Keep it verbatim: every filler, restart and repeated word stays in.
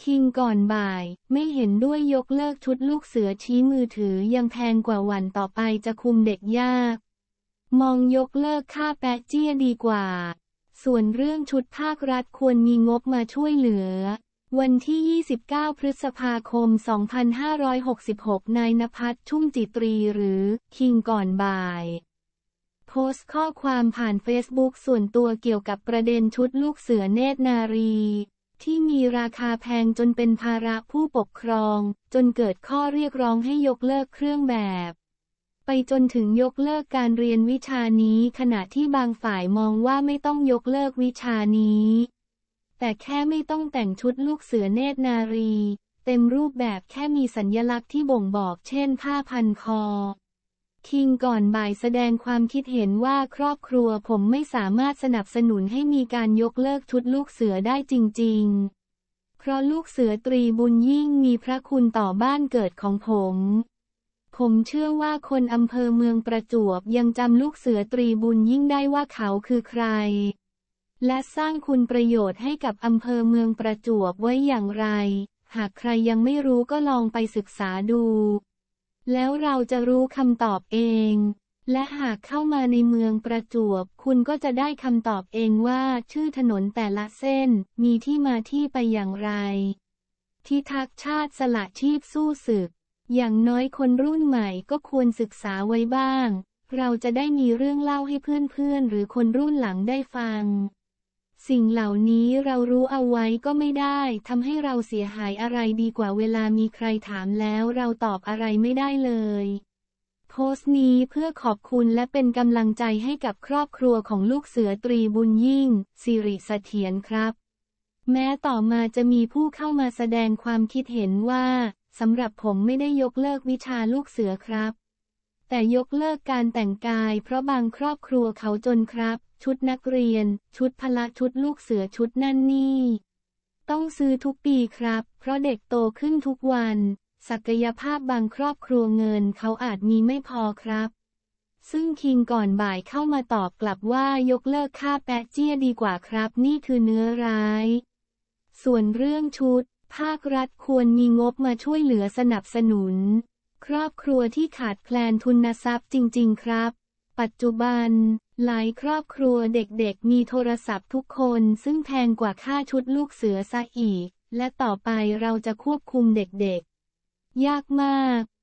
คิงก่อนบ่ายไม่เห็นด้วยยกเลิกชุดลูกเสือชี้มือถือยังแพงกว่าวันต่อไปจะคุมเด็กยากมองยกเลิกค่าแปะเจี้ยดีกว่าส่วนเรื่องชุดภาครัฐควรมีงบมาช่วยเหลือวันที่ยี่สิบเก้าพฤษภาคมสองพันห้าร้อยหกสิบหกนายณภัทรชุ่มจิตรีหรือคิงก่อนบ่ายโพสต์ข้อความผ่านเฟซบุ๊กส่วนตัวเกี่ยวกับประเด็นชุดลูกเสือเนตรนารีที่มีราคาแพงจนเป็นภาระผู้ปกครองจนเกิดข้อเรียกร้องให้ยกเลิกเครื่องแบบไปจนถึงยกเลิกการเรียนวิชานี้ขณะที่บางฝ่ายมองว่าไม่ต้องยกเลิกวิชานี้แต่แค่ไม่ต้องแต่งชุดลูกเสือเนตรนารีเต็มรูปแบบแค่มีสัญลักษณ์ที่บ่งบอกเช่นผ้าพันคอคิงก่อนบ่ายแสดงความคิดเห็นว่าครอบครัวผมไม่สามารถสนับสนุนให้มีการยกเลิกชุดลูกเสือได้จริงๆเพราะลูกเสือตรีบุญยิ่งมีพระคุณต่อบ้านเกิดของผมผมเชื่อว่าคนอำเภอเมืองประจวบยังจำลูกเสือตรีบุญยิ่งได้ว่าเขาคือใครและสร้างคุณประโยชน์ให้กับอำเภอเมืองประจวบไว้อย่างไรหากใครยังไม่รู้ก็ลองไปศึกษาดูแล้วเราจะรู้คำตอบเองและหากเข้ามาในเมืองประจวบคุณก็จะได้คำตอบเองว่าชื่อถนนแต่ละเส้นมีที่มาที่ไปอย่างไรที่ทักษ์ชาติสละชีพสู้ศึกอย่างน้อยคนรุ่นใหม่ก็ควรศึกษาไว้บ้างเราจะได้มีเรื่องเล่าให้เพื่อนๆหรือคนรุ่นหลังได้ฟังสิ่งเหล่านี้เรารู้เอาไว้ก็ไม่ได้ทำให้เราเสียหายอะไรดีกว่าเวลามีใครถามแล้วเราตอบอะไรไม่ได้เลยโพสต์นี้เพื่อขอบคุณและเป็นกำลังใจให้กับครอบครัวของลูกเสือตรีบุญยิ่งสิริเสถียรครับแม้ต่อมาจะมีผู้เข้ามาแสดงความคิดเห็นว่าสำหรับผมไม่ได้ยกเลิกวิชาลูกเสือครับแต่ยกเลิกการแต่งกายเพราะบางครอบครัวเขาจนครับชุดนักเรียนชุดพละชุดลูกเสือชุดนั่นนี่ต้องซื้อทุกปีครับเพราะเด็กโตขึ้นทุกวันศักยภาพบางครอบครัวเงินเขาอาจมีไม่พอครับซึ่งคิงก่อนบ่ายเข้ามาตอบกลับว่ายกเลิกค่าแปะเจี้ยดีกว่าครับนี่คือเนื้อร้ายส่วนเรื่องชุดภาครัฐควรมีงบมาช่วยเหลือสนับสนุนครอบครัวที่ขาดแคลนทุนทรัพย์จริงๆครับปัจจุบันหลายครอบครัวเด็กๆมีโทรศัพท์ทุกคนซึ่งแพงกว่าค่าชุดลูกเสือซะอีกและต่อไปเราจะควบคุมเด็กๆยากมาก